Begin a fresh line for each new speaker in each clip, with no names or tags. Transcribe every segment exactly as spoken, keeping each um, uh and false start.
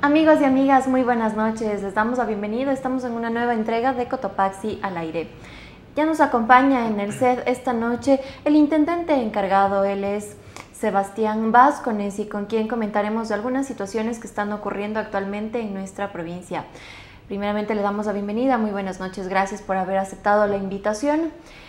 Amigos y amigas, muy buenas noches. Les damos la bienvenida. Estamos en una nueva entrega de Cotopaxi al aire. Ya nos acompaña en el set esta noche el intendente encargado. Él es Sebastián Vázquez y con quien comentaremos de algunas situaciones que están ocurriendo actualmente en nuestra provincia. Primeramente le damos la bienvenida. Muy buenas noches. Gracias por haber aceptado la invitación.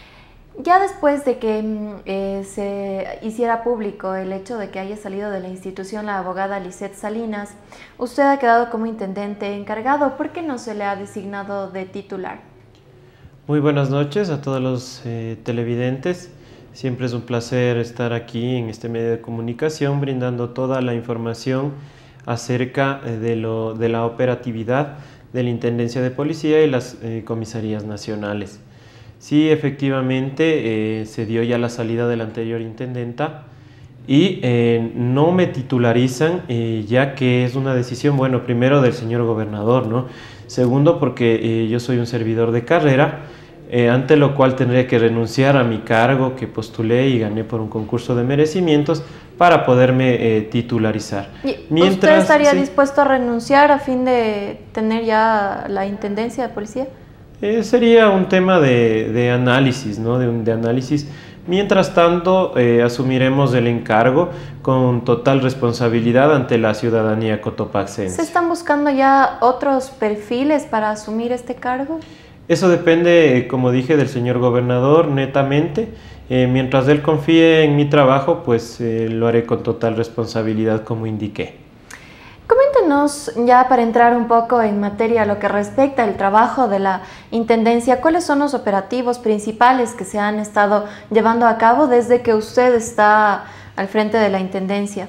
Ya después de que eh, se hiciera público el hecho de que haya salido de la institución la abogada Lisette Salinas, usted ha quedado como intendente encargado. ¿Por qué no se le ha designado de titular?
Muy buenas noches a todos los eh, televidentes. Siempre es un placer estar aquí en este medio de comunicación brindando toda la información acerca de, lo, de la operatividad de la Intendencia de Policía y las eh, comisarías nacionales. Sí, efectivamente, eh, se dio ya la salida de la anterior intendenta y eh, no me titularizan, eh, ya que es una decisión, bueno, primero del señor gobernador, ¿no? Segundo, porque eh, yo soy un servidor de carrera, eh, ante lo cual tendría que renunciar a mi cargo que postulé y gané por un concurso de merecimientos para poderme eh, titularizar.
Mientras, ¿Usted estaría sí, dispuesto a renunciar a fin de tener ya la intendencia de policía?
Eh, sería un tema de, de análisis, ¿no? De, de análisis. Mientras tanto, eh, asumiremos el encargo con total responsabilidad ante la ciudadanía cotopaxense.
¿Se están buscando ya otros perfiles para asumir este cargo?
Eso depende, como dije, del señor gobernador, netamente. Eh, mientras él confíe en mi trabajo, pues eh, lo haré con total responsabilidad, como indiqué.
Coméntenos, ya para entrar un poco en materia a lo que respecta al trabajo de la Intendencia, ¿cuáles son los operativos principales que se han estado llevando a cabo desde que usted está al frente de la Intendencia?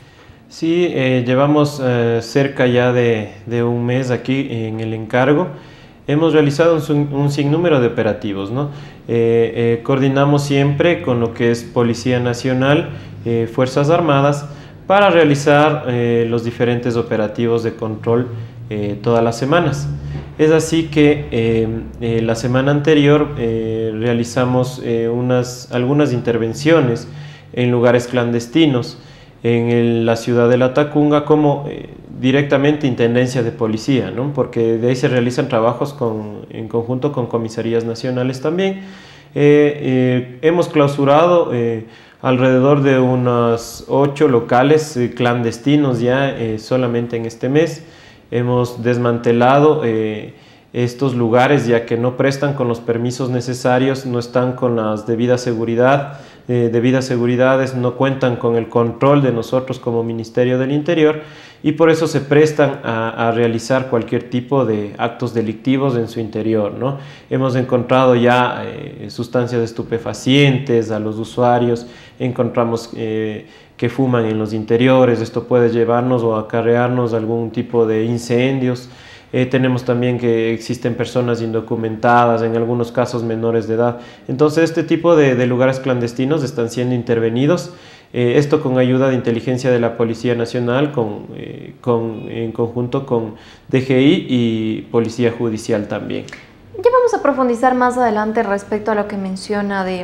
Sí, eh, llevamos eh, cerca ya de, de un mes aquí en el encargo. Hemos realizado un, un sinnúmero de operativos, ¿no? Eh, eh, coordinamos siempre con lo que es Policía Nacional, eh, Fuerzas Armadas, para realizar eh, los diferentes operativos de control eh, todas las semanas. Es así que eh, eh, la semana anterior eh, realizamos eh, unas, algunas intervenciones en lugares clandestinos en el, la ciudad de La Tacunga como eh, directamente Intendencia de Policía, ¿no? Porque de ahí se realizan trabajos con, en conjunto con comisarías nacionales también. Eh, eh, hemos clausurado eh, alrededor de unos ocho locales eh, clandestinos ya eh, solamente en este mes. Hemos desmantelado eh, estos lugares ya que no prestan con los permisos necesarios, no están con las debidas seguridad, eh, debidas seguridades, no cuentan con el control de nosotros como Ministerio del Interior y por eso se prestan a, a realizar cualquier tipo de actos delictivos en su interior, ¿no? Hemos encontrado ya eh, sustancias estupefacientes a los usuarios, encontramos eh, que fuman en los interiores, esto puede llevarnos o acarrearnos algún tipo de incendios. Eh, tenemos también que existen personas indocumentadas, en algunos casos menores de edad. Entonces este tipo de, de lugares clandestinos están siendo intervenidos, eh, esto con ayuda de inteligencia de la Policía Nacional, con, eh, con, en conjunto con D G I y Policía Judicial también.
Ya vamos a profundizar más adelante respecto a lo que menciona de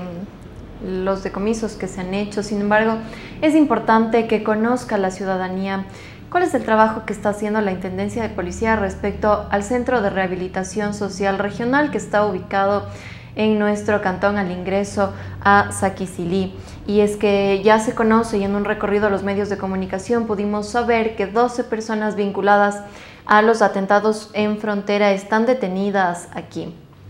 los decomisos que se han hecho. Sin embargo, es importante que conozca la ciudadanía cuál es el trabajo que está haciendo la Intendencia de Policía respecto al Centro de Rehabilitación Social Regional que está ubicado en nuestro cantón al ingreso a Saquicilí. Y es que ya se conoce y en un recorrido a los medios de comunicación pudimos saber que doce personas vinculadas a los atentados en frontera están detenidas aquí.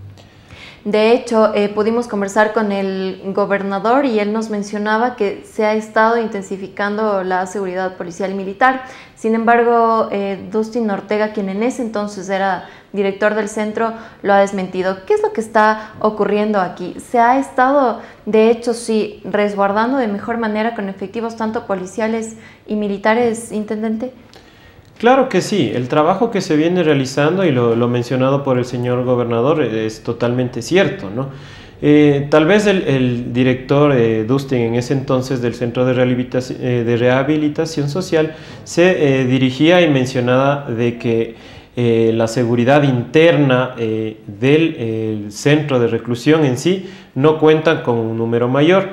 De hecho, eh, pudimos conversar con el gobernador y él nos mencionaba que se ha estado intensificando la seguridad policial y militar. Sin embargo, eh, Dustin Ortega, quien en ese entonces era director del centro, lo ha desmentido. ¿Qué es lo que está ocurriendo aquí? ¿Se ha estado, de hecho, sí, resguardando de mejor manera con efectivos tanto policiales y militares, intendente?
Claro que sí, el trabajo que se viene realizando y lo, lo mencionado por el señor gobernador es totalmente cierto, ¿no? Eh, tal vez el, el director eh, Dustin en ese entonces del Centro de Rehabilitación, eh, de Rehabilitación Social se eh, dirigía y mencionaba de que eh, la seguridad interna eh, del eh, centro de reclusión en sí no cuenta con un número mayor,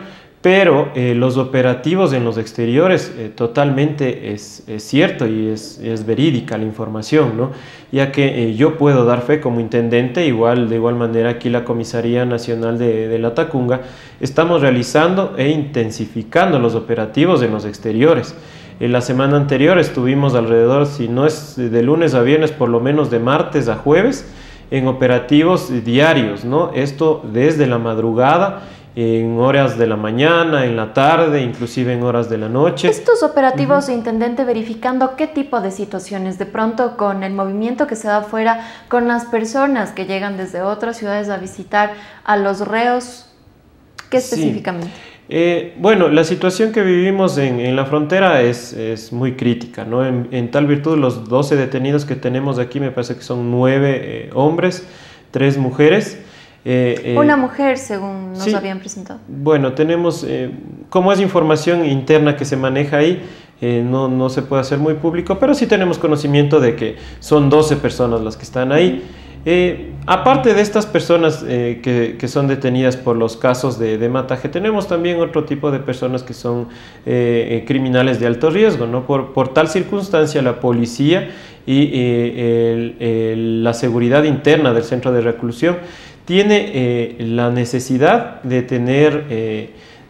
pero eh, los operativos en los exteriores eh, totalmente es, es cierto y es, es verídica la información, ¿no? Ya que eh, yo puedo dar fe como intendente, igual de igual manera aquí la Comisaría Nacional de, de la Tacunga, estamos realizando e intensificando los operativos en los exteriores. En la semana anterior estuvimos alrededor, si no es de lunes a viernes, por lo menos de martes a jueves, en operativos diarios, ¿no? Esto desde la madrugada, en horas de la mañana, en la tarde, inclusive en horas de la noche.
Estos operativos, uh-huh. Intendente, verificando qué tipo de situaciones, de pronto con el movimiento que se da afuera, con las personas que llegan desde otras ciudades a visitar a los reos, ¿qué específicamente?
Sí. Eh, bueno, la situación que vivimos en, en la frontera es, es muy crítica, ¿no? En, en tal virtud, los doce detenidos que tenemos aquí, me parece que son nueve eh, hombres, tres mujeres.
Eh, eh, Una mujer, según nos sí, habían presentado.
Bueno, tenemos, eh, como es información interna que se maneja ahí, eh, no, no se puede hacer muy público, pero sí tenemos conocimiento de que son doce personas las que están ahí. Eh, aparte de estas personas eh, que, que son detenidas por los casos de, de mataje, tenemos también otro tipo de personas que son eh, eh, criminales de alto riesgo, ¿no? Por, por tal circunstancia, la policía y eh, el, el, la seguridad interna del centro de reclusión tiene eh, la necesidad de tener eh,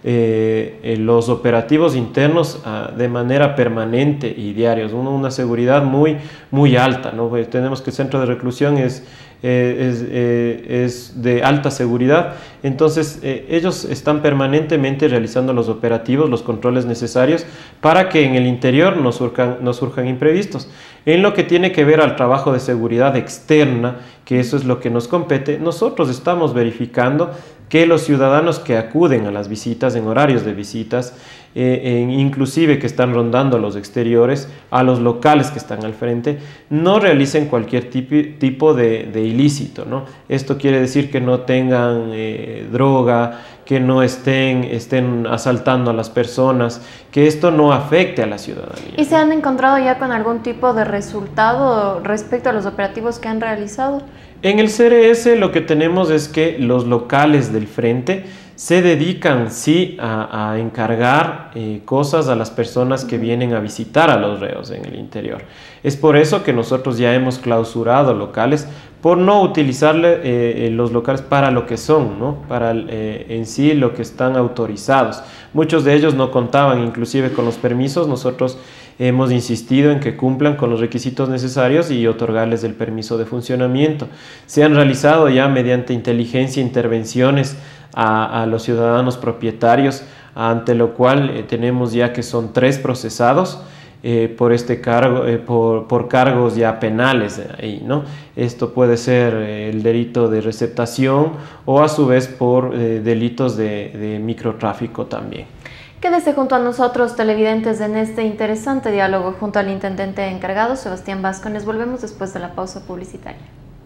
eh, los operativos internos ah, de manera permanente y diarios, una, una seguridad muy, muy alta, ¿no? Pues tenemos que el centro de reclusión es, eh, es, eh, es de alta seguridad, entonces eh, ellos están permanentemente realizando los operativos, los controles necesarios para que en el interior no surjan, no surjan imprevistos. En lo que tiene que ver al trabajo de seguridad externa, que eso es lo que nos compete, nosotros estamos verificando que los ciudadanos que acuden a las visitas, en horarios de visitas, eh, en, inclusive que están rondando a los exteriores, a los locales que están al frente, no realicen cualquier tipi, tipo de, de ilícito, ¿no? Esto quiere decir que no tengan eh, droga, que no estén, estén asaltando a las personas, que esto no afecte a la ciudadanía.
¿Y se han encontrado ya con algún tipo de resultado respecto a los operativos que han realizado?
En el C R S lo que tenemos es que los locales del frente se dedican, sí, a, a encargar eh, cosas a las personas que vienen a visitar a los reos en el interior. Es por eso que nosotros ya hemos clausurado locales por no utilizarle eh, los locales para lo que son, ¿no? Para eh, en sí lo que están autorizados. Muchos de ellos no contaban inclusive con los permisos. Nosotros hemos insistido en que cumplan con los requisitos necesarios y otorgarles el permiso de funcionamiento. Se han realizado ya mediante inteligencia intervenciones a, a los ciudadanos propietarios, ante lo cual eh, tenemos ya que son tres procesados eh, por este cargo, eh, por, por cargos ya penales ahí, ¿no? Esto puede ser eh, el delito de receptación o a su vez por eh, delitos de, de microtráfico también.
Quédese junto a nosotros, televidentes, en este interesante diálogo junto al intendente encargado, Sebastián Vázquez. Volvemos después de la pausa publicitaria.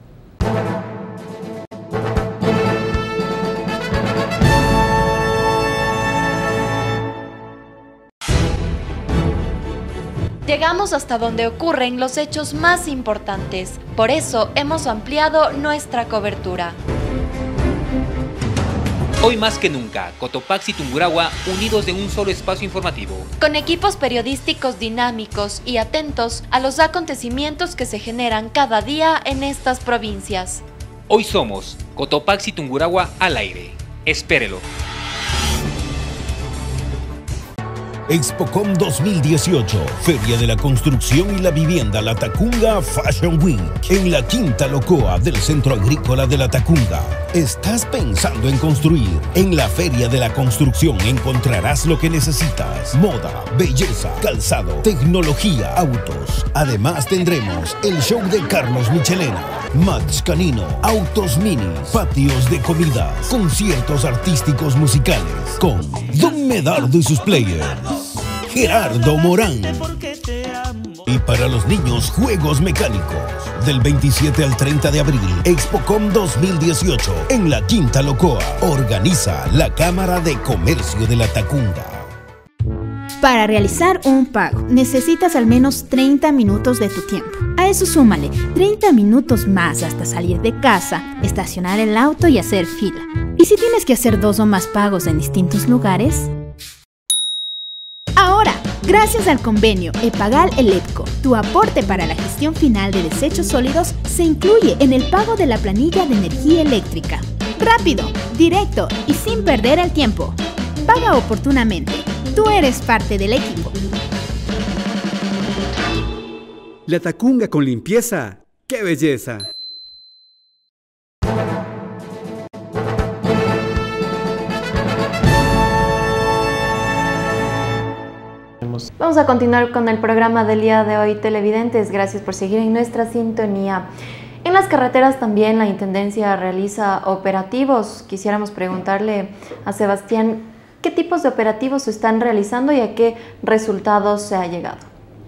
Llegamos hasta donde ocurren los hechos más importantes. Por eso hemos ampliado nuestra cobertura.
Hoy más que nunca, Cotopaxi y Tungurahua unidos en un solo espacio informativo.
Con equipos periodísticos dinámicos y atentos a los acontecimientos que se generan cada día en estas provincias.
Hoy somos Cotopaxi y Tungurahua al aire. Espérelo.
Expocom dos mil dieciocho, Feria de la Construcción y la Vivienda La Tacunga Fashion Week, en la Quinta Locoa del Centro Agrícola de La Tacunga. ¿Estás pensando en construir? En la Feria de la Construcción encontrarás lo que necesitas: moda, belleza, calzado, tecnología, autos. Además tendremos el show de Carlos Michelena, Max Canino, autos mini, patios de comidas, conciertos artísticos musicales con Don Medardo y sus players, Gerardo Morán. Y para los niños, juegos mecánicos. Del veintisiete al treinta de abril, Expocom dos mil dieciocho en la Quinta Locoa. Organiza la Cámara de Comercio de La Tacunga.
Para realizar un pago, necesitas al menos treinta minutos de tu tiempo. A eso súmale treinta minutos más hasta salir de casa, estacionar el auto y hacer fila. Y si tienes que hacer dos o más pagos en distintos lugares, Gracias al convenio EPAGAL-ELEPCO, tu aporte para la gestión final de desechos sólidos se incluye en el pago de la planilla de energía eléctrica. Rápido, directo y sin perder el tiempo. Paga oportunamente. Tú eres parte del equipo.
La Tacunga con limpieza. ¡Qué belleza!
Vamos a continuar con el programa del día de hoy, televidentes. Gracias por seguir en nuestra sintonía. En las carreteras también la Intendencia realiza operativos. Quisiéramos preguntarle a Sebastián, ¿qué tipos de operativos se están realizando y a qué resultados se ha llegado?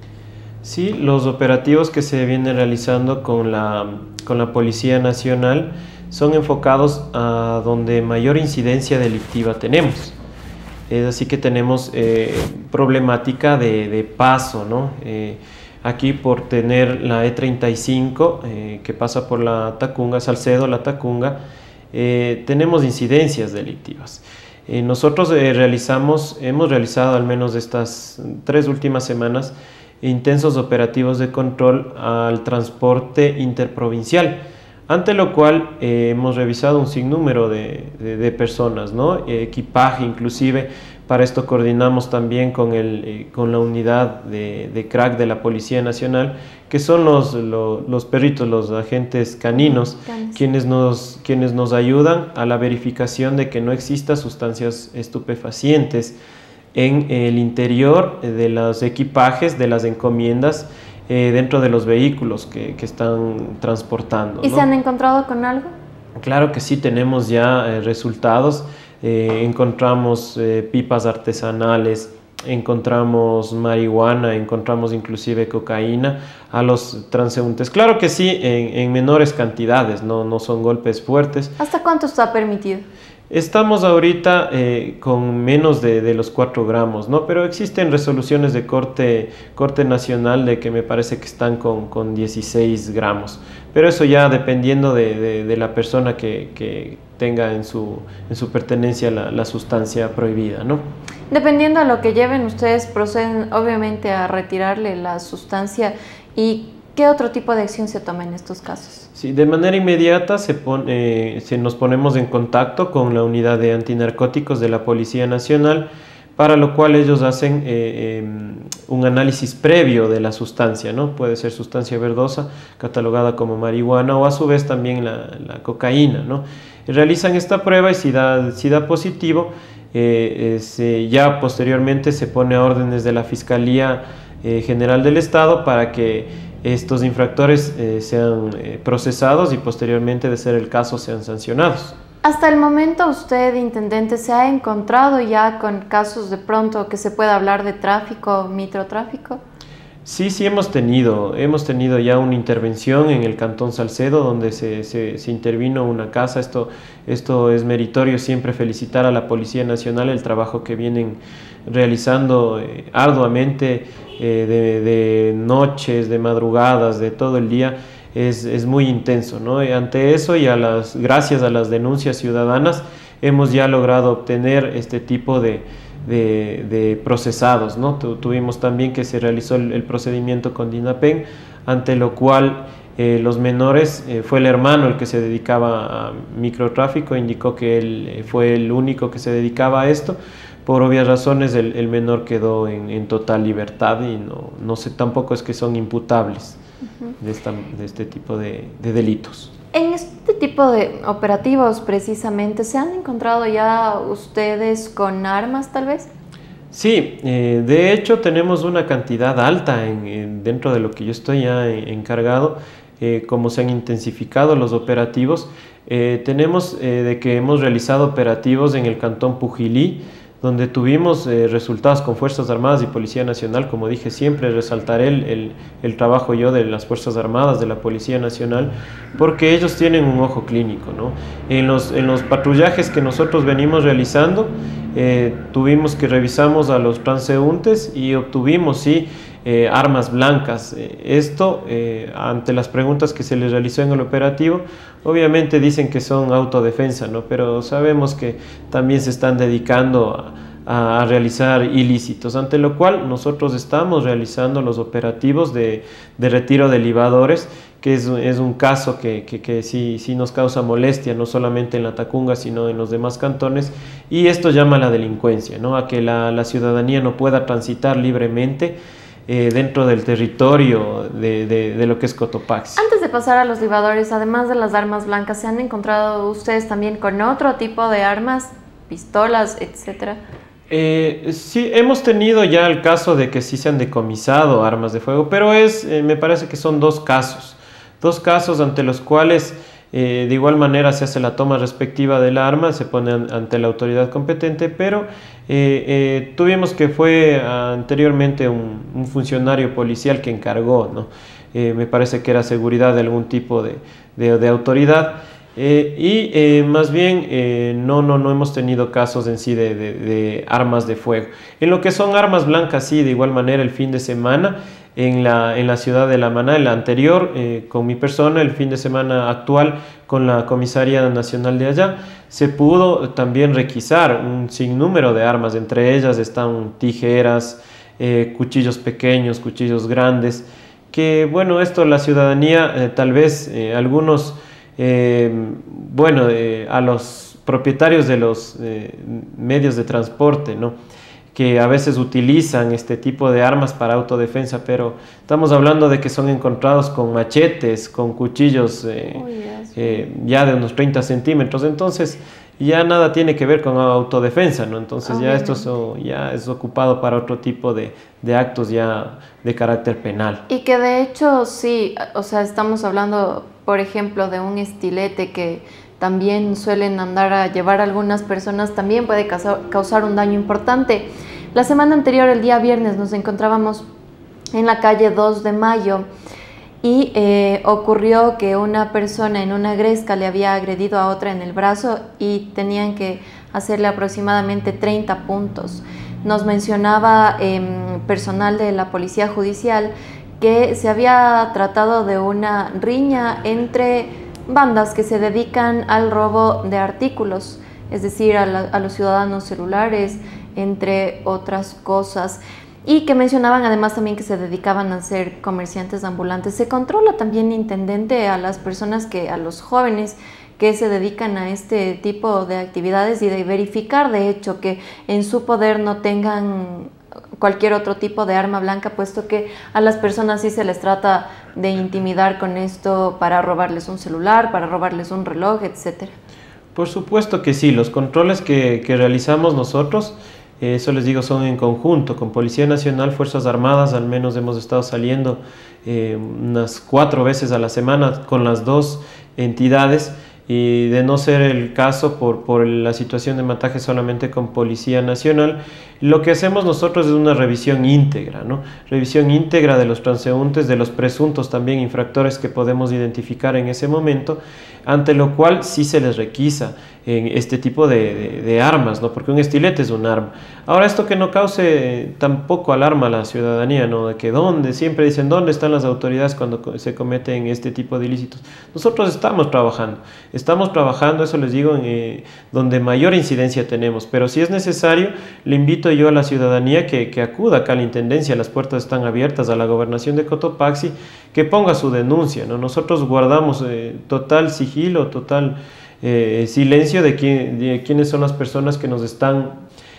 Sí, los operativos que se vienen realizando con la, con la Policía Nacional son enfocados a donde mayor incidencia delictiva tenemos. Es así que tenemos eh, problemática de, de paso, ¿no? Eh, aquí por tener la E treinta y cinco eh, que pasa por la Tacunga, Salcedo, la Tacunga, eh, tenemos incidencias delictivas. Eh, nosotros eh, realizamos, hemos realizado al menos estas tres últimas semanas intensos operativos de control al transporte interprovincial, ante lo cual eh, hemos revisado un sinnúmero de, de, de personas, ¿no? Eh, equipaje inclusive. Para esto coordinamos también con, el, eh, con la unidad de, de crack de la Policía Nacional, que son los, los, los perritos, los agentes caninos, quienes nos, quienes nos ayudan a la verificación de que no exista sustancias estupefacientes en el interior de los equipajes, de las encomiendas, Eh, dentro de los vehículos que, que están transportando.
¿Y
¿no?
se han encontrado con algo?
Claro que sí, tenemos ya eh, resultados. Eh, encontramos eh, pipas artesanales, encontramos marihuana, encontramos inclusive cocaína a los transeúntes. Claro que sí, en, en menores cantidades, no, no son golpes fuertes.
¿Hasta cuánto está permitido?
Estamos ahorita eh, con menos de, de los cuatro gramos, ¿no? Pero existen resoluciones de corte, corte nacional de que me parece que están con, con dieciséis gramos. Pero eso ya dependiendo de, de, de la persona que, que tenga en su, en su pertenencia la, la sustancia prohibida, ¿no?
Dependiendo de lo que lleven, ustedes proceden obviamente a retirarle la sustancia. ¿Y qué otro tipo de acción se toma en estos casos?
Sí, de manera inmediata se, pone, eh, se nos ponemos en contacto con la unidad de antinarcóticos de la Policía Nacional, para lo cual ellos hacen eh, eh, un análisis previo de la sustancia, ¿no? Puede ser sustancia verdosa, catalogada como marihuana, o a su vez también la, la cocaína, ¿no? Realizan esta prueba y si da, si da positivo, eh, eh, se, ya posteriormente se pone a órdenes de la Fiscalía eh, General del Estado para que estos infractores eh, sean eh, procesados y posteriormente, de ser el caso, sean sancionados.
Hasta el momento usted, intendente, ¿se ha encontrado ya con casos de pronto que se pueda hablar de tráfico, microtráfico?
Sí, sí hemos tenido, hemos tenido ya una intervención en el Cantón Salcedo, donde se, se, se intervino una casa. Esto, esto es meritorio, siempre felicitar a la Policía Nacional el trabajo que vienen realizando eh, arduamente, eh, de, de noches, de madrugadas, de todo el día. Es, es muy intenso, ¿no? Y ante eso, y a las, gracias a las denuncias ciudadanas, hemos ya logrado obtener este tipo de, de, de procesados, ¿no? Tu, tuvimos también que se realizó el, el procedimiento con DINAPEN, ante lo cual eh, los menores, eh, fue el hermano el que se dedicaba a microtráfico, indicó que él eh, fue el único que se dedicaba a esto. Por obvias razones el, el menor quedó en, en total libertad y no, no sé, tampoco es que son imputables de, esta, de este tipo de, de delitos.
En este tipo de operativos, precisamente, ¿se han encontrado ya ustedes con armas, tal vez?
Sí, eh, de hecho tenemos una cantidad alta en, en, dentro de lo que yo estoy ya encargado, eh, como se han intensificado los operativos. Eh, tenemos eh, de que hemos realizado operativos en el Cantón Pujilí, donde tuvimos eh, resultados con Fuerzas Armadas y Policía Nacional. Como dije, siempre resaltaré el, el, el trabajo yo de las Fuerzas Armadas, de la Policía Nacional, porque ellos tienen un ojo clínico, ¿no? En los, en los patrullajes que nosotros venimos realizando, eh, tuvimos que revisamos a los transeúntes y obtuvimos, sí, eh, armas blancas. Eh, esto, eh, ante las preguntas que se les realizó en el operativo, obviamente dicen que son autodefensa, ¿no? Pero sabemos que también se están dedicando a a, a realizar ilícitos, ante lo cual nosotros estamos realizando los operativos de, de retiro de libadores, que es, es un caso que, que, que sí, sí nos causa molestia, no solamente en la Tacunga, sino en los demás cantones, y esto llama a la delincuencia, ¿no? A que la, la ciudadanía no pueda transitar libremente eh, dentro del territorio de, de, de lo que es Cotopaxi.
Antes de pasar a los libadores, además de las armas blancas, ¿se han encontrado ustedes también con otro tipo de armas, pistolas, etcétera?
Eh, sí, hemos tenido ya el caso de que sí se han decomisado armas de fuego, pero es, eh, me parece que son dos casos. Dos casos ante los cuales eh, de igual manera se hace la toma respectiva del arma, se pone an ante la autoridad competente, pero eh, eh, tuvimos que fue anteriormente un, un funcionario policial que encargó, ¿no? Eh, me parece que era seguridad de algún tipo de, de, de autoridad. Eh, y eh, más bien eh, no, no, no hemos tenido casos en sí de, de, de armas de fuego. En lo que son armas blancas, sí, de igual manera el fin de semana en la, en la ciudad de La Maná, el anterior eh, con mi persona, el fin de semana actual con la Comisaría Nacional de allá, se pudo también requisar un sinnúmero de armas, entre ellas están tijeras, eh, cuchillos pequeños, cuchillos grandes, que bueno, esto la ciudadanía eh, tal vez eh, algunos... Eh, bueno, eh, a los propietarios de los eh, medios de transporte, ¿no? Que a veces utilizan este tipo de armas para autodefensa, pero estamos hablando de que son encontrados con machetes, con cuchillos eh, oh, yes. eh, ya de unos treinta centímetros, entonces ya nada tiene que ver con autodefensa, ¿no? Entonces oh, ya esto so, ya es ocupado para otro tipo de, de actos ya de carácter penal.
Y que de hecho sí, o sea, estamos hablando, por ejemplo, de un estilete que también suelen andar a llevar algunas personas, también puede causar, causar un daño importante. La semana anterior, el día viernes, nos encontrábamos en la calle dos de mayo y eh, ocurrió que una persona en una gresca le había agredido a otra en el brazo y tenían que hacerle aproximadamente treinta puntos. Nos mencionaba eh, personal de la Policía Judicial que se había tratado de una riña entre bandas que se dedican al robo de artículos, es decir, a, la, a los ciudadanos celulares, entre otras cosas, y que mencionaban además también que se dedicaban a ser comerciantes ambulantes. ¿Se controla también, intendente, a las personas, que a los jóvenes que se dedican a este tipo de actividades y de verificar de hecho que en su poder no tengan cualquier otro tipo de arma blanca, puesto que a las personas sí se les trata de intimidar con esto para robarles un celular, para robarles un reloj, etcétera?
Por supuesto que sí, los controles que, que realizamos nosotros, eh, eso les digo, son en conjunto, con Policía Nacional, Fuerzas Armadas, al menos hemos estado saliendo eh, unas cuatro veces a la semana con las dos entidades, y de no ser el caso por, por la situación de mataje solamente con Policía Nacional, lo que hacemos nosotros es una revisión íntegra, ¿no? Revisión íntegra de los transeúntes, de los presuntos también infractores que podemos identificar en ese momento, ante lo cual sí se les requisa en este tipo de, de, de armas, ¿no? Porque un estilete es un arma. Ahora, esto que no cause tampoco alarma a la ciudadanía, ¿no? De que dónde, siempre dicen, ¿dónde están las autoridades cuando se cometen este tipo de ilícitos? Nosotros estamos trabajando, estamos trabajando, eso les digo, en, eh, donde mayor incidencia tenemos, pero si es necesario, le invito yo a la ciudadanía que, que acuda acá a la Intendencia, las puertas están abiertas, a la Gobernación de Cotopaxi, que ponga su denuncia, ¿no? Nosotros guardamos eh, total sigilo, total eh, silencio de, quién, de quiénes son las personas que nos están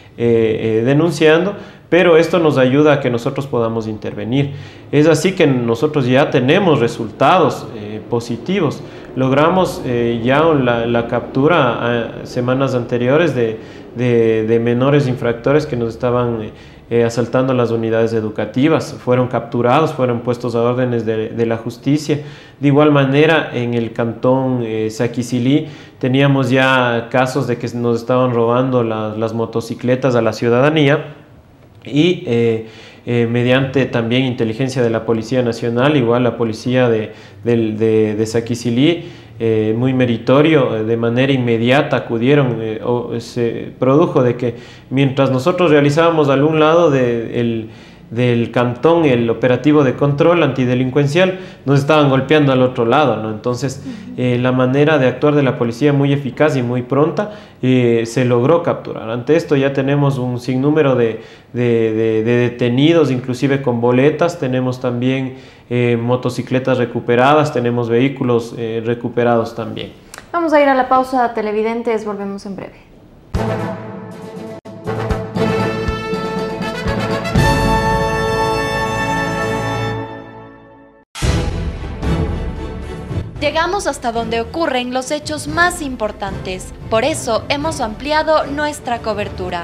eh, eh, denunciando, pero esto nos ayuda a que nosotros podamos intervenir. Es así que nosotros ya tenemos resultados eh, positivos. Logramos eh, ya la, la captura a semanas anteriores de, de, de menores infractores que nos estaban eh, asaltando las unidades educativas. Fueron capturados, fueron puestos a órdenes de, de la justicia. De igual manera, en el cantón eh, Saquicilí teníamos ya casos de que nos estaban robando la, las motocicletas a la ciudadanía, y eh, eh, mediante también inteligencia de la Policía Nacional, igual la policía de, de, de, de Saquicilí, eh, muy meritorio, de manera inmediata acudieron, eh, o se produjo de que mientras nosotros realizábamos al un lado de, el, del cantón, el operativo de control antidelincuencial, nos estaban golpeando al otro lado, ¿no? Entonces, eh, la manera de actuar de la policía muy eficaz y muy pronta eh, se logró capturar. Ante esto ya tenemos un sinnúmero de, de, de, de detenidos, inclusive con boletas, tenemos también eh, motocicletas recuperadas, tenemos vehículos eh, recuperados también.
Vamos a ir a la pausa, televidentes, volvemos en breve.
Llegamos hasta donde ocurren los hechos más importantes, por eso hemos ampliado nuestra cobertura.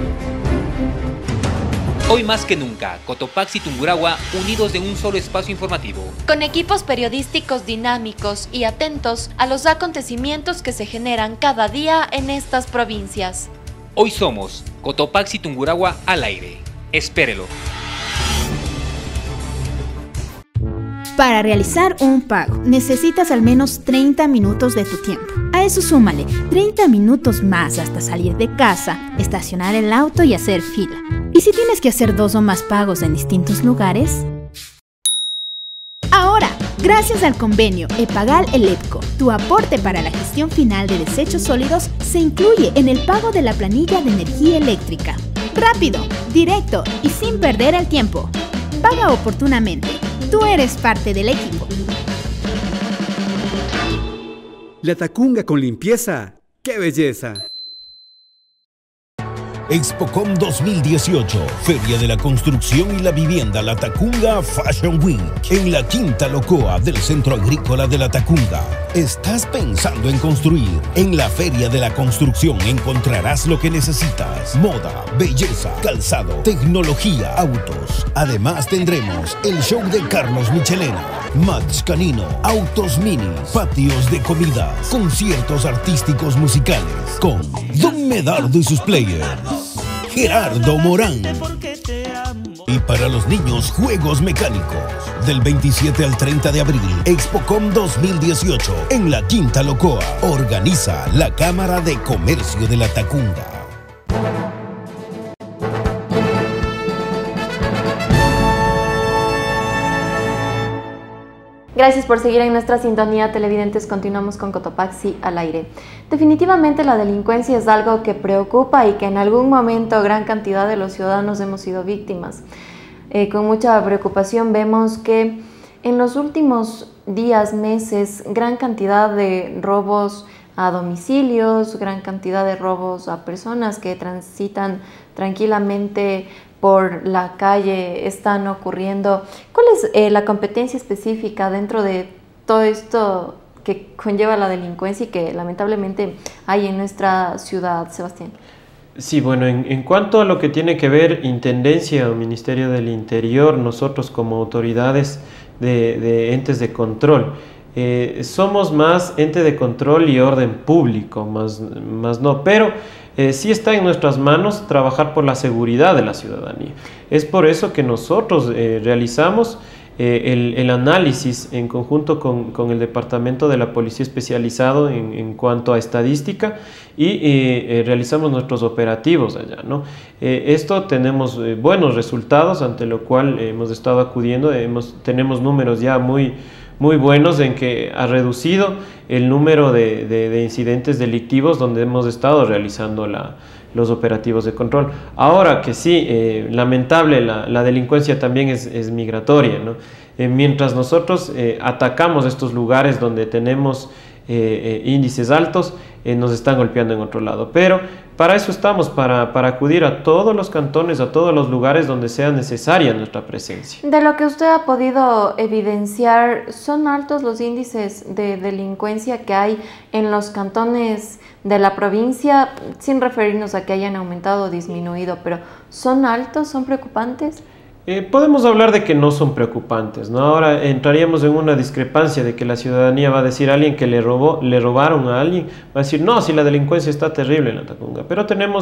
Hoy más que nunca, Cotopaxi y Tungurahua unidos de un solo espacio informativo.
Con equipos periodísticos dinámicos y atentos a los acontecimientos que se generan cada día en estas provincias.
Hoy somos Cotopaxi y Tungurahua al aire. Espérelo.
Para realizar un pago, necesitas al menos treinta minutos de tu tiempo. A eso súmale treinta minutos más hasta salir de casa, estacionar el auto y hacer fila. ¿Y si tienes que hacer dos o más pagos en distintos lugares? Ahora, gracias al convenio EPAGAL-ELEPCO, tu aporte para la gestión final de desechos sólidos se incluye en el pago de la planilla de energía eléctrica. Rápido, directo y sin perder el tiempo. Paga oportunamente. Tú eres parte del equipo.
La Tacunga con limpieza. ¡Qué belleza!
Expocom dos mil dieciocho, Feria de la Construcción y la Vivienda La Tacunga Fashion Week, en la Quinta Locoa del Centro Agrícola de La Tacunga. ¿Estás pensando en construir? En la Feria de la Construcción encontrarás lo que necesitas: moda, belleza, calzado, tecnología, autos. Además tendremos el show de Carlos Michelena, Max Canino, autos minis, patios de comidas, conciertos artísticos musicales con Don Medardo y sus players, Gerardo Morán. Y para los niños, juegos mecánicos. Del veintisiete al treinta de abril, Expocom dos mil dieciocho en la Quinta Locoa. Organiza la Cámara de Comercio de La Tacunga.
Gracias por seguir en nuestra sintonía, televidentes. Continuamos con Cotopaxi al aire. Definitivamente la delincuencia es algo que preocupa y que en algún momento gran cantidad de los ciudadanos hemos sido víctimas. Eh, con mucha preocupación vemos que en los últimos días, meses, gran cantidad de robos a domicilios, gran cantidad de robos a personas que transitan tranquilamente por la calle están ocurriendo. ¿Cuál es eh, la competencia específica dentro de todo esto que conlleva la delincuencia y que lamentablemente hay en nuestra ciudad, Sebastián?
Sí, bueno, en, en cuanto a lo que tiene que ver Intendencia o Ministerio del Interior, nosotros como autoridades de, de entes de control, eh, somos más ente de control y orden público, más, más no, pero Eh, sí está en nuestras manos trabajar por la seguridad de la ciudadanía. Es por eso que nosotros eh, realizamos eh, el, el análisis en conjunto con, con el Departamento de la Policía Especializado en, en cuanto a estadística y eh, eh, realizamos nuestros operativos allá, ¿no? Eh, esto tenemos eh, buenos resultados, ante lo cual eh, hemos estado acudiendo, hemos, tenemos números ya muy muy buenos en que ha reducido el número de, de, de incidentes delictivos donde hemos estado realizando la, los operativos de control. Ahora que sí, eh, lamentable, la, la delincuencia también es, es migratoria, ¿no? Eh, mientras nosotros eh, atacamos estos lugares donde tenemos eh, eh, índices altos, eh, nos están golpeando en otro lado. Pero para eso estamos, para, para acudir a todos los cantones, a todos los lugares donde sea necesaria nuestra presencia.
De lo que usted ha podido evidenciar, ¿son altos los índices de delincuencia que hay en los cantones de la provincia? Sin referirnos a que hayan aumentado o disminuido, pero ¿son altos? ¿Son preocupantes?
Eh, podemos hablar de que no son preocupantes, ¿no? Ahora entraríamos en una discrepancia de que la ciudadanía va a decir a alguien que le robó, le robaron a alguien, va a decir, no, si la delincuencia está terrible en la Tacunga, pero tenemos,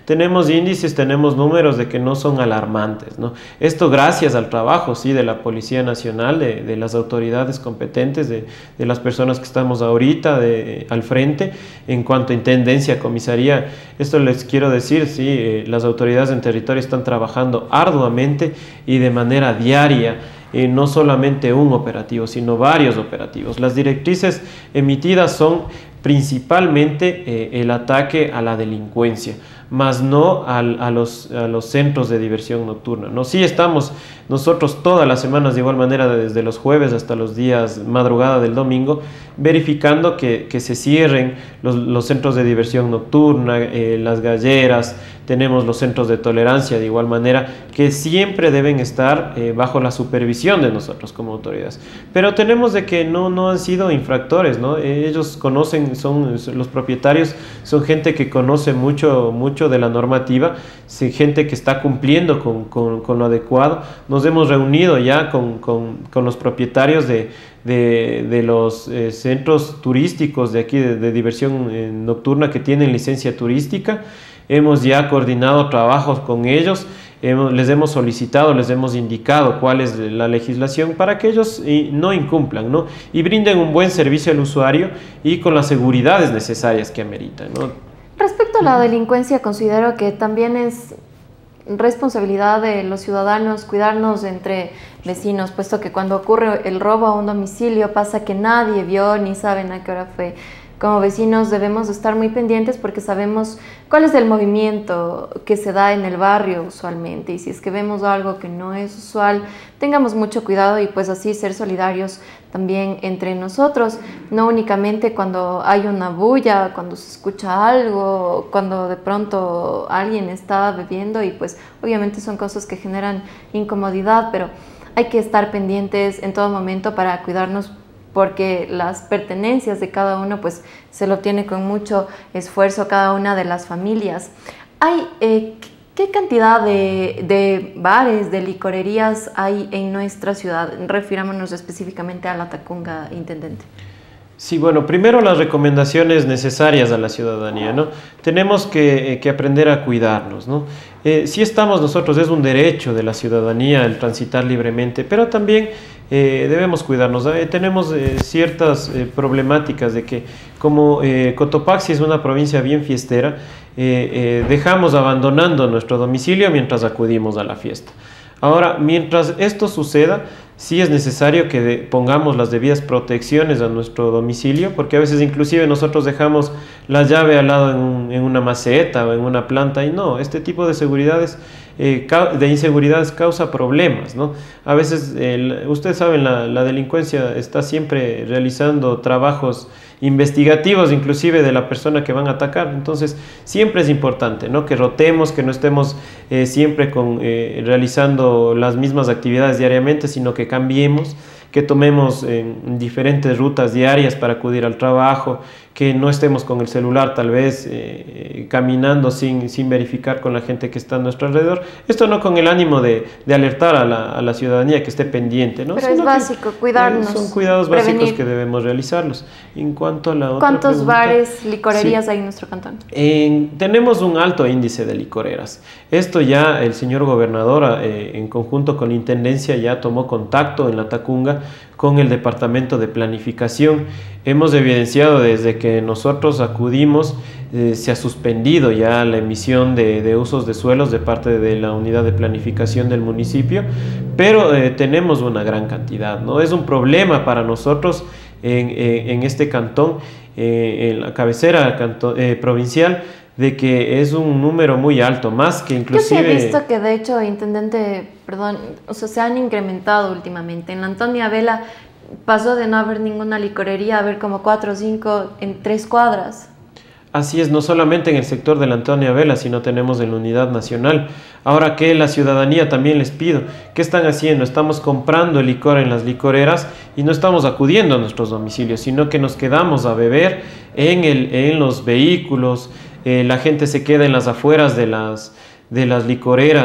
tenemos índices, tenemos números de que no son alarmantes, ¿no? Esto gracias al trabajo, sí, de la Policía Nacional, de, de las autoridades competentes, de, de las personas que estamos ahorita de, al frente, en cuanto a intendencia, comisaría. Esto les quiero decir, sí, eh, las autoridades en territorio están trabajando arduamente y de manera diaria. Eh, no solamente un operativo, sino varios operativos. Las directrices emitidas son principalmente eh, el ataque a la delincuencia, más no al, a, los, a los centros de diversión nocturna, ¿no? Sí estamos nosotros todas las semanas, de igual manera desde los jueves hasta los días madrugada del domingo, verificando que, que se cierren los, los centros de diversión nocturna, eh, las galleras, tenemos los centros de tolerancia de igual manera, que siempre deben estar eh, bajo la supervisión de nosotros como autoridades. Pero tenemos de que no, no han sido infractores, ¿no? Eh, ellos conocen, son los propietarios, son gente que conoce mucho, mucho de la normativa, sí, gente que está cumpliendo con, con, con lo adecuado. Nos hemos reunido ya con, con, con los propietarios de, de, de los eh, centros turísticos de aquí, de, de diversión eh, nocturna que tienen licencia turística. Hemos ya coordinado trabajos con ellos, hemos, les hemos solicitado, les hemos indicado cuál es la legislación para que ellos y, no incumplan, ¿no? Y brinden un buen servicio al usuario y con las seguridades necesarias que ameritan, ¿no?
Respecto a la delincuencia, considero que también es responsabilidad de los ciudadanos cuidarnos entre vecinos, puesto que cuando ocurre el robo a un domicilio pasa que nadie vio ni saben a qué hora fue. Como vecinos debemos estar muy pendientes porque sabemos cuál es el movimiento que se da en el barrio usualmente, y si es que vemos algo que no es usual, tengamos mucho cuidado y pues así ser solidarios también entre nosotros, no únicamente cuando hay una bulla, cuando se escucha algo, cuando de pronto alguien está bebiendo, y pues obviamente son cosas que generan incomodidad, pero hay que estar pendientes en todo momento para cuidarnos, porque las pertenencias de cada uno pues se lo tiene con mucho esfuerzo cada una de las familias. Hay, eh, ¿qué cantidad de, de bares, de licorerías hay en nuestra ciudad? Refirámonos específicamente a la Tacunga, intendente.
Sí, bueno, primero las recomendaciones necesarias a la ciudadanía, ¿no? Tenemos que, eh, que aprender a cuidarnos, ¿no? Eh, si estamos nosotros, es un derecho de la ciudadanía el transitar libremente, pero también eh, debemos cuidarnos. Eh, tenemos eh, ciertas eh, problemáticas de que como eh, Cotopaxi es una provincia bien fiestera, eh, eh, dejamos abandonando nuestro domicilio mientras acudimos a la fiesta. Ahora, mientras esto suceda, sí es necesario que de, pongamos las debidas protecciones a nuestro domicilio, porque a veces inclusive nosotros dejamos la llave al lado en, un, en una maceta o en una planta, y no, este tipo de seguridades, eh, de inseguridades causa problemas, ¿no? A veces, el, ustedes saben, la, la delincuencia está siempre realizando trabajos investigativos, inclusive de la persona que van a atacar. Entonces siempre es importante, ¿no?, que rotemos, que no estemos eh, siempre con, eh, realizando las mismas actividades diariamente, sino que cambiemos, que tomemos eh, diferentes rutas diarias para acudir al trabajo, que no estemos con el celular tal vez eh, caminando sin, sin verificar con la gente que está a nuestro alrededor. Esto no con el ánimo de, de alertar a la, a la ciudadanía que esté pendiente, ¿no?
Pero
Sino
es básico,
que,
cuidarnos.
Eh, son cuidados
prevenir.
básicos que debemos realizarlos. En cuanto a la otra
¿Cuántos
pregunta,
bares, licorerías
sí,
hay en nuestro cantón?
En, tenemos un alto índice de licoreras. Esto ya el señor gobernador, eh, en conjunto con la Intendencia, ya tomó contacto en la Tacunga con el Departamento de Planificación. Hemos evidenciado desde que nosotros acudimos, eh, se ha suspendido ya la emisión de, de usos de suelos de parte de la Unidad de Planificación del municipio, pero eh, tenemos una gran cantidad, ¿no? Es un problema para nosotros en, en, en este cantón, eh, en la cabecera cantón, eh, provincial, de que es un número muy alto, más que inclusive...
Yo sí he visto que de hecho, intendente, perdón, o sea, se han incrementado últimamente. En la Antonia Vela pasó de no haber ninguna licorería a haber como cuatro o cinco en tres cuadras.
Así es, no solamente en el sector de la Antonia Vela, sino tenemos en la Unidad Nacional. Ahora que la ciudadanía también les pido, ¿qué están haciendo? Estamos comprando el licor en las licoreras y no estamos acudiendo a nuestros domicilios, sino que nos quedamos a beber en, el, en los vehículos. Eh, la gente se queda en las afueras de las, de las licoreras,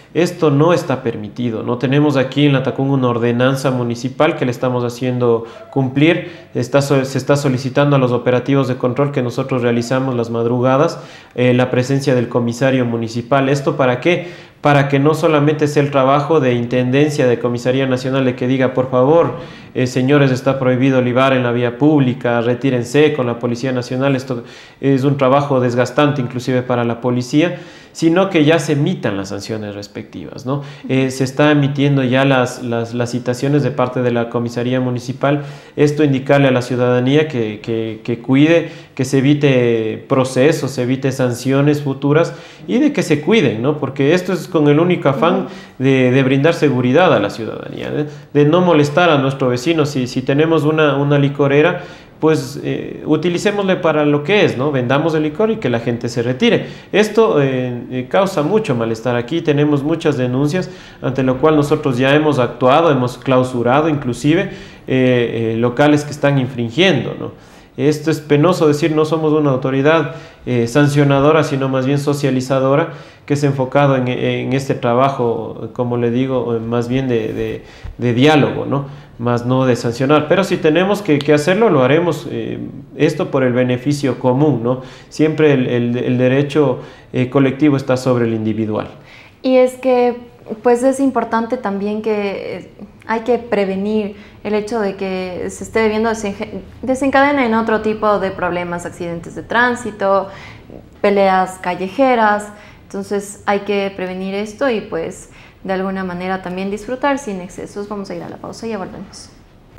Esto no está permitido. No tenemos aquí en la Tacunga una ordenanza municipal que le estamos haciendo cumplir. Está, se está solicitando a los operativos de control que nosotros realizamos las madrugadas eh, la presencia del comisario municipal. ¿Esto para qué? Para que no solamente sea el trabajo de Intendencia, de Comisaría Nacional, de que diga, por favor, eh, señores, está prohibido olivar en la vía pública, retírense con la Policía Nacional, esto es un trabajo desgastante inclusive para la policía, sino que ya se emitan las sanciones respectivas, ¿no? Eh, se está emitiendo ya las, las, las citaciones de parte de la Comisaría Municipal, esto indicarle a la ciudadanía que, que, que cuide, que se evite procesos, se evite sanciones futuras y de que se cuiden, ¿no? Porque esto es con el único afán de, de brindar seguridad a la ciudadanía, de, de no molestar a nuestro vecino. Si, si tenemos una, una licorera, pues eh, utilicémosle para lo que es, ¿no? Vendamos el licor y que la gente se retire. Esto eh, eh, causa mucho malestar. Aquí tenemos muchas denuncias, ante lo cual nosotros ya hemos actuado, hemos clausurado inclusive eh, eh, locales que están infringiendo, ¿no? Esto es penoso decir, no somos una autoridad eh, sancionadora, sino más bien socializadora, que es enfocado en, en este trabajo, como le digo, más bien de, de, de diálogo, ¿no? Más no de sancionar. Pero si tenemos que, que hacerlo, lo haremos, eh, esto por el beneficio común, ¿no? Siempre el, el, el derecho eh, colectivo está sobre el individual.
Y es que, pues es importante también que hay que prevenir el hecho de que se esté viendo desencadena en otro tipo de problemas, accidentes de tránsito, peleas callejeras. Entonces hay que prevenir esto y pues de alguna manera también disfrutar sin excesos. Vamos a ir a la pausa y ya volvemos.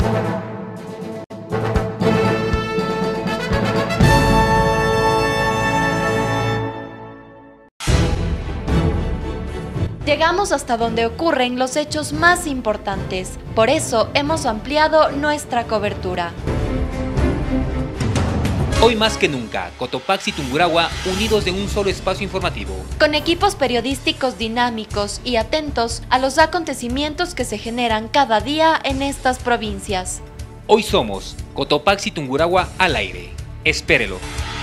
Llegamos hasta donde ocurren los hechos más importantes. Por eso hemos ampliado nuestra cobertura.
Hoy más que nunca, Cotopaxi y Tungurahua unidos de un solo espacio informativo.
Con equipos periodísticos dinámicos y atentos a los acontecimientos que se generan cada día en estas provincias.
Hoy somos Cotopaxi y Tungurahua al aire. Espérelo.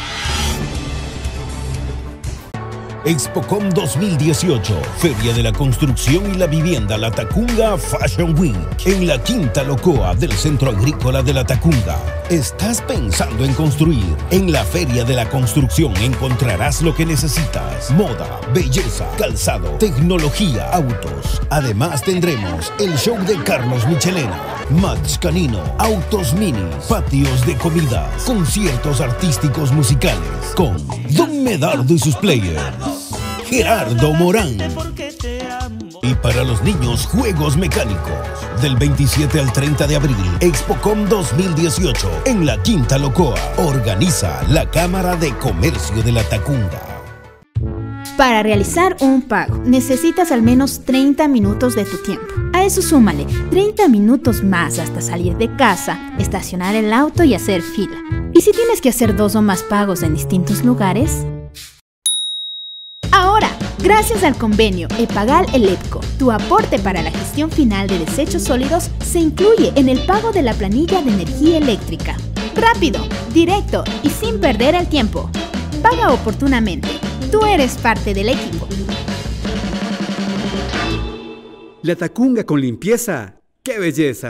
Expocom dos mil dieciocho, Feria de la Construcción y la Vivienda La Tacunga Fashion Week, en la Quinta Locoa del Centro Agrícola de La Tacunga. ¿Estás pensando en construir? En la Feria de la Construcción encontrarás lo que necesitas: moda, belleza, calzado, tecnología, autos. Además tendremos el show de Carlos Michelena, Max Canino, autos minis, patios de comidas, conciertos artísticos musicales con Don Medardo y sus players, Gerardo Morán. Y para los niños, juegos mecánicos. Del veintisiete al treinta de abril, Expocom dos mil dieciocho, en la Quinta Locoa. Organiza la Cámara de Comercio de La Tacunga.
Para realizar un pago, necesitas al menos treinta minutos de tu tiempo. A eso súmale treinta minutos más hasta salir de casa, estacionar el auto y hacer fila. ¿Y si tienes que hacer dos o más pagos en distintos lugares? Ahora, gracias al convenio EPAGAL-ELEPCO, tu aporte para la gestión final de desechos sólidos se incluye en el pago de la planilla de energía eléctrica. Rápido, directo y sin perder el tiempo. Paga oportunamente. Tú eres parte del equipo.
La Tacunga con limpieza. ¡Qué belleza!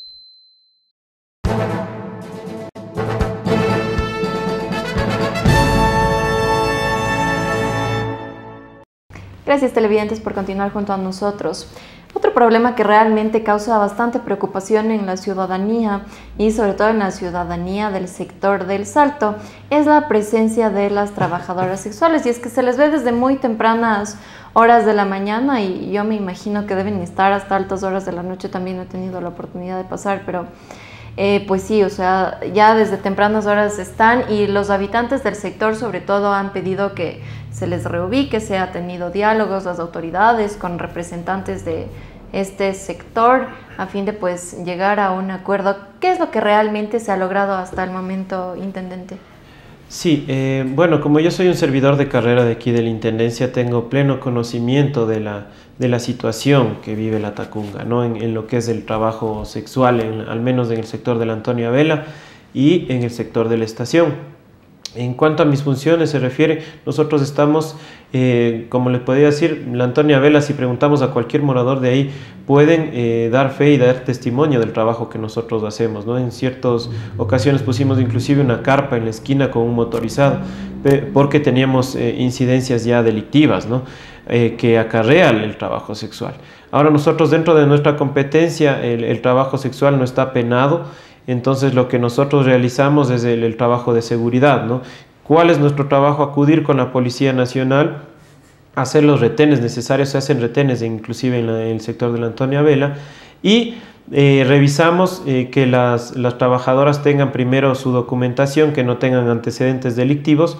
Gracias, televidentes, por continuar junto a nosotros. Otro problema que realmente causa bastante preocupación en la ciudadanía y sobre todo en la ciudadanía del sector del Salto es la presencia de las trabajadoras sexuales, y es que se les ve desde muy tempranas horas de la mañana y yo me imagino que deben estar hasta altas horas de la noche. También he tenido la oportunidad de pasar, pero eh, pues sí, o sea, ya desde tempranas horas están, y los habitantes del sector sobre todo han pedido que se les reubique. Se ha tenido diálogos las autoridades con representantes de este sector a fin de pues llegar a un acuerdo. ¿Qué es lo que realmente se ha logrado hasta el momento, intendente?
Sí, eh, bueno, como yo soy un servidor de carrera de aquí de la Intendencia, tengo pleno conocimiento de la, de la situación que vive la Tacunga, ¿no? En, en lo que es el trabajo sexual, en, al menos en el sector del Antonio Abela y en el sector de la estación. En cuanto a mis funciones se refiere, nosotros estamos, eh, como les podría decir, la Antonia Vela, si preguntamos a cualquier morador de ahí, pueden eh, dar fe y dar testimonio del trabajo que nosotros hacemos, ¿no? En ciertas ocasiones pusimos inclusive una carpa en la esquina con un motorizado, porque teníamos eh, incidencias ya delictivas, ¿no? eh, que acarrean el trabajo sexual. Ahora nosotros, dentro de nuestra competencia, el, el trabajo sexual no está penado. Entonces lo que nosotros realizamos es el, el trabajo de seguridad, ¿no? ¿Cuál es nuestro trabajo? Acudir con la Policía Nacional, hacer los retenes necesarios, se hacen retenes inclusive en, la, en el sector de la Antonia Vela, y eh, revisamos eh, que las, las trabajadoras tengan primero su documentación, que no tengan antecedentes delictivos,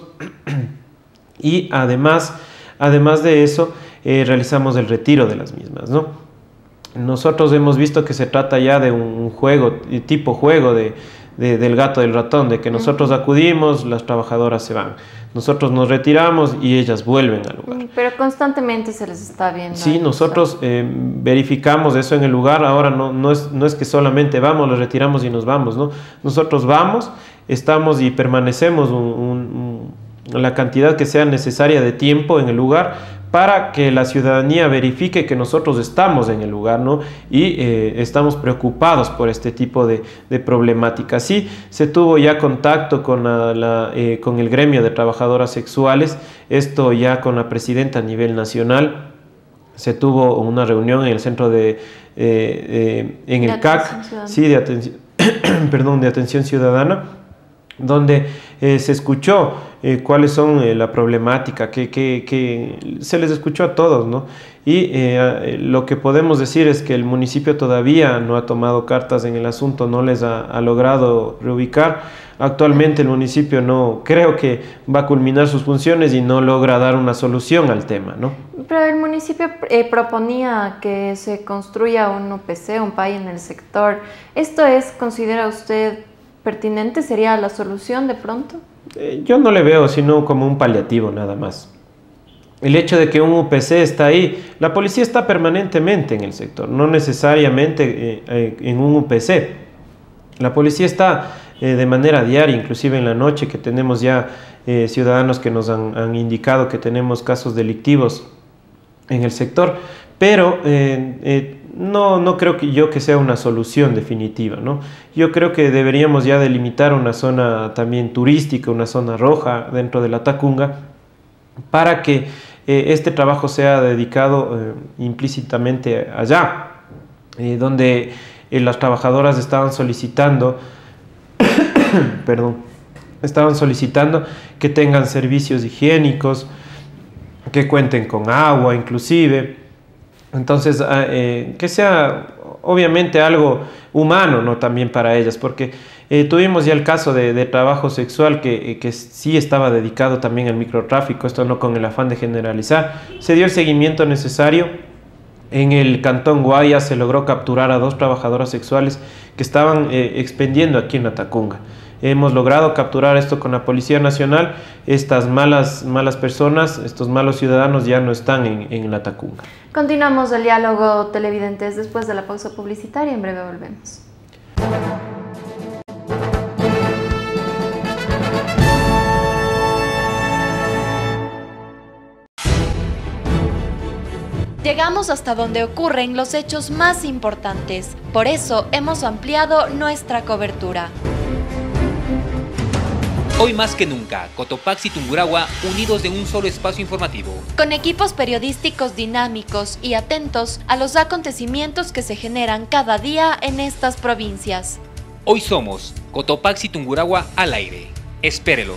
y además, además de eso eh, realizamos el retiro de las mismas, ¿no? Nosotros hemos visto que se trata ya de un juego, tipo juego de, de, del gato del ratón, de que nosotros acudimos, las trabajadoras se van. Nosotros nos retiramos y ellas vuelven al lugar.
Pero constantemente se les está viendo.
Sí, nosotros eh, verificamos eso en el lugar. Ahora no, no, es, no es que solamente vamos, los retiramos y nos vamos, ¿no? Nosotros vamos, estamos y permanecemos un, un, un, la cantidad que sea necesaria de tiempo en el lugar, para que la ciudadanía verifique que nosotros estamos en el lugar, ¿no? Y eh, estamos preocupados por este tipo de, de problemáticas. Sí, se tuvo ya contacto con, la, la, eh, con el gremio de trabajadoras sexuales, esto ya con la presidenta a nivel nacional. Se tuvo una reunión en el centro de, eh, eh, en el C A C, sí, de atención, perdón, de atención ciudadana, donde eh, se escuchó eh, cuáles son eh, la problemática, que, que, que se les escuchó a todos, ¿no? Y eh, lo que podemos decir es que el municipio todavía no ha tomado cartas en el asunto, no les ha, ha logrado reubicar. Actualmente el municipio no, creo que va a culminar sus funciones y no logra dar una solución al tema, ¿no?
Pero el municipio eh, proponía que se construya un U P C, un P A I en el sector. ¿Esto es, considera usted, pertinente? ¿Sería la solución de pronto?
Eh, yo no le veo sino como un paliativo nada más. El hecho de que un U P C está ahí, la policía está permanentemente en el sector, no necesariamente eh, eh, en un U P C. La policía está eh, de manera diaria, inclusive en la noche, que tenemos ya eh, ciudadanos que nos han, han indicado que tenemos casos delictivos en el sector, pero eh, eh, no, no creo que yo que sea una solución definitiva, ¿no? Yo creo que deberíamos ya delimitar una zona también turística, una zona roja dentro de la Tacunga, para que eh, este trabajo sea dedicado eh, implícitamente allá, eh, donde eh, las trabajadoras estaban solicitando, perdón, estaban solicitando que tengan servicios higiénicos, que cuenten con agua inclusive. Entonces, eh, que sea obviamente algo humano, ¿no? También para ellas, porque eh, tuvimos ya el caso de, de trabajo sexual que, que sí estaba dedicado también al microtráfico, esto no con el afán de generalizar. Se dio el seguimiento necesario. En el Cantón Guaya se logró capturar a dos trabajadoras sexuales que estaban eh, expendiendo aquí en la Tacunga. Hemos logrado capturar esto con la Policía Nacional. Estas malas, malas personas, estos malos ciudadanos ya no están en, en la Tacunga.
Continuamos el diálogo, televidentes, después de la pausa publicitaria. En breve volvemos.
Llegamos hasta donde ocurren los hechos más importantes. Por eso hemos ampliado nuestra cobertura.
Hoy más que nunca, Cotopaxi y Tungurahua unidos en un solo espacio informativo.
Con equipos periodísticos dinámicos y atentos a los acontecimientos que se generan cada día en estas provincias.
Hoy somos Cotopaxi y Tungurahua al aire. Espérelo.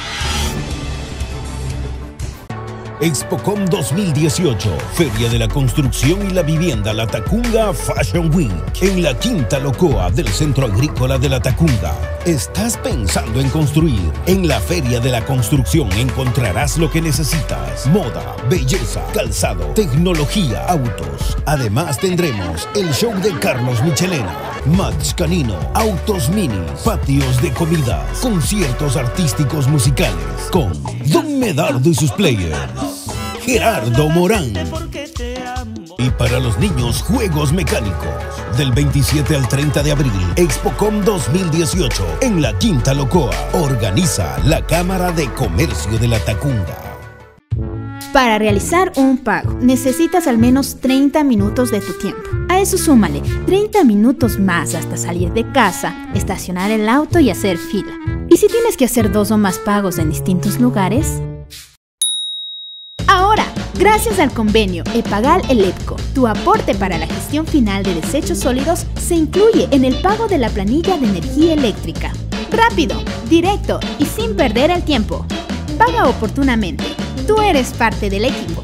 Expocom dos mil dieciocho, Feria de la Construcción y la Vivienda La Tacunga Fashion Week, en la Quinta Locoa del Centro Agrícola de La Tacunga. ¿Estás pensando en construir? En la Feria de la Construcción encontrarás lo que necesitas: moda, belleza, calzado, tecnología, autos. Además tendremos el show de Carlos Michelena, Max Canino, autos mini, patios de comidas, conciertos artísticos musicales con Don Medardo y sus players, Gerardo Morán. Y para los niños, juegos mecánicos, Del veintisiete al treinta de abril, ExpoCom dos mil dieciocho en la Quinta Locoa. Organiza la Cámara de Comercio de la Tacunga.
Para realizar un pago, necesitas al menos treinta minutos de tu tiempo. A eso súmale treinta minutos más hasta salir de casa, estacionar el auto y hacer fila. ¿Y si tienes que hacer dos o más pagos en distintos lugares? Ahora, gracias al convenio EPAGAL-ELEPCO, tu aporte para la gestión final de desechos sólidos se incluye en el pago de la planilla de energía eléctrica. Rápido, directo y sin perder el tiempo. Paga oportunamente. Tú eres parte del equipo.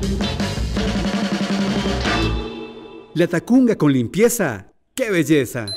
La Tacunga con limpieza. ¡Qué belleza!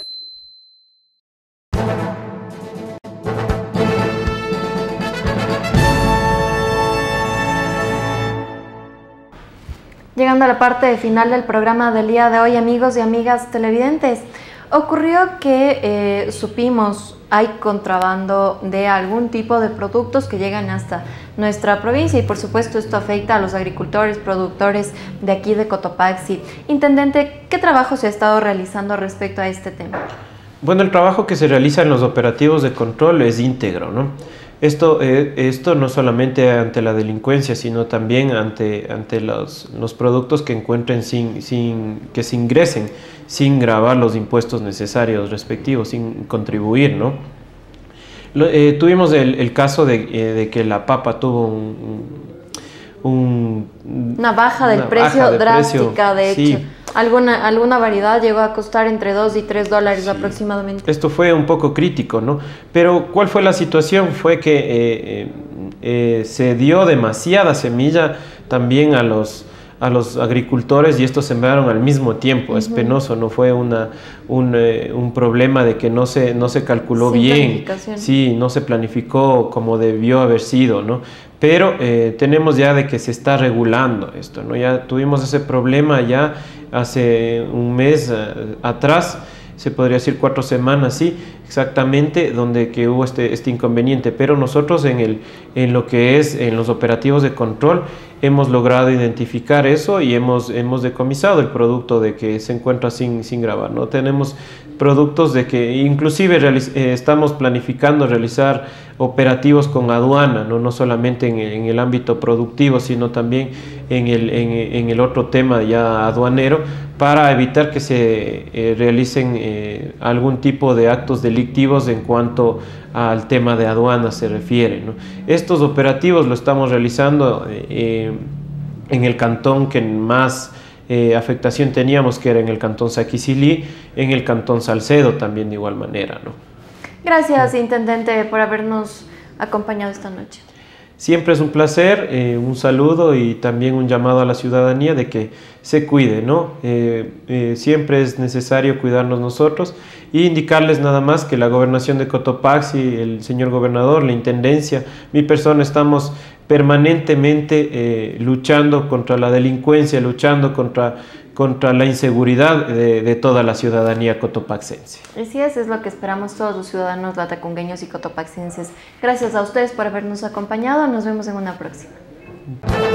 Llegando a la parte final del programa del día de hoy, amigos y amigas televidentes, ocurrió que eh, supimos hay contrabando de algún tipo de productos que llegan hasta nuestra provincia y por supuesto esto afecta a los agricultores, productores de aquí de Cotopaxi. Intendente, ¿qué trabajo se ha estado realizando respecto a este tema?
Bueno, el trabajo que se realiza en los operativos de control es íntegro, ¿no? Esto, eh, esto no solamente ante la delincuencia, sino también ante, ante los, los productos que encuentren sin, sin, que se ingresen sin gravar los impuestos necesarios respectivos, sin contribuir, ¿no? Lo, eh, tuvimos el, el caso de, eh, de que la papa tuvo un, un,
una baja del
una
precio
baja de
drástica,
precio,
de hecho.
sí.
Alguna, alguna variedad llegó a costar entre dos y tres dólares sí. aproximadamente.
Esto fue un poco crítico, ¿no? Pero ¿cuál fue la situación? Fue que eh, eh, se dio demasiada semilla también a los, a los agricultores y estos sembraron al mismo tiempo. Uh-huh. Es penoso, no fue una, un, eh, un problema de que no se, no se calculó
Sin
bien. Sí, no se planificó como debió haber sido, ¿no? Pero eh, tenemos ya de que se está regulando esto, ¿no? Ya tuvimos ese problema ya hace un mes uh, atrás, se podría decir cuatro semanas, sí, exactamente, donde que hubo este, este inconveniente, pero nosotros en, el, en lo que es en los operativos de control hemos logrado identificar eso y hemos, hemos decomisado el producto de que se encuentra sin, sin grabar, ¿no? Tenemos productos de que inclusive eh, estamos planificando realizar operativos con aduana, no, no solamente en el, en el ámbito productivo, sino también en el, en, en el otro tema ya aduanero, para evitar que se eh, realicen eh, algún tipo de actos delictivos en cuanto al tema de aduana se refiere, ¿no? Estos operativos lo estamos realizando eh, en el cantón que más eh, afectación teníamos, que era en el cantón Saquicilí, en el cantón Salcedo también de igual manera, ¿no?
Gracias, Intendente, por habernos acompañado esta noche.
Siempre es un placer, eh, un saludo y también un llamado a la ciudadanía de que se cuide, ¿no? Eh, eh, siempre es necesario cuidarnos nosotros y indicarles nada más que la gobernación de Cotopaxi, el señor gobernador, la intendencia, mi persona, estamos permanentemente eh, luchando contra la delincuencia, luchando contra, contra la inseguridad de, de toda la ciudadanía cotopaxense.
Así es, es lo que esperamos todos los ciudadanos latacungueños y cotopaxenses. Gracias a ustedes por habernos acompañado, nos vemos en una próxima.